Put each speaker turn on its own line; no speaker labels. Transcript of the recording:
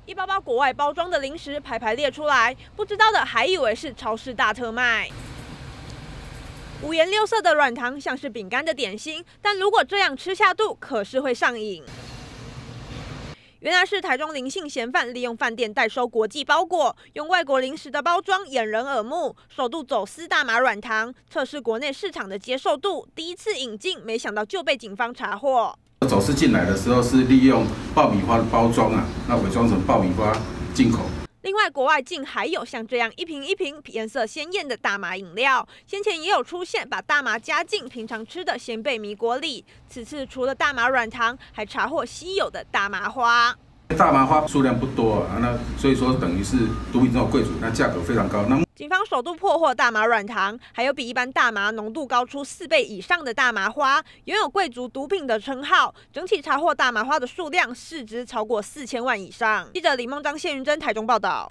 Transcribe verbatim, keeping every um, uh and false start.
一包包国外包装的零食排排列出来，不知道的还以为是超市大特卖。五颜六色的软糖像是饼干的点心，但如果这样吃下肚，可是会上瘾。原来是台中林姓嫌犯利用饭店代收国际包裹，用外国零食的包装掩人耳目，首度走私大麻软糖，测试国内市场的接受度。第一次引进，没想到就被警方查获。
走私进来的时候是利用爆米花的包装啊，那伪装成爆米花进口。
另外，国外竟还有像这样一瓶一瓶颜色鲜艳的大麻饮料，先前也有出现把大麻加进平常吃的鲜贝米果里。此次除了大麻软糖，还查获稀有的大麻花。
大麻花数量不多啊，那所以说等于是毒品这种贵族，那价格非常高。那
警方首度破获大麻软糖，还有比一般大麻浓度高出四倍以上的大麻花，拥有贵族毒品的称号。整体查获大麻花的数量市值超过四千万以上。记者李梦章、谢云珍台中报道。